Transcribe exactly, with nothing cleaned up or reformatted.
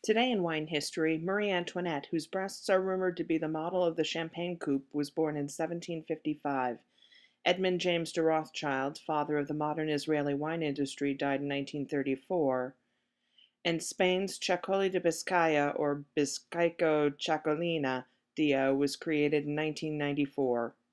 Today in wine history, Marie Antoinette, whose breasts are rumored to be the model of the Champagne coupe, was born in seventeen fifty-five. Edmund James de Rothschild, father of the modern Israeli wine industry, died in nineteen thirty-four. And Spain's Chacoli de Biscaya, or Bizcocho Chacolina Dia, was created in nineteen ninety-four.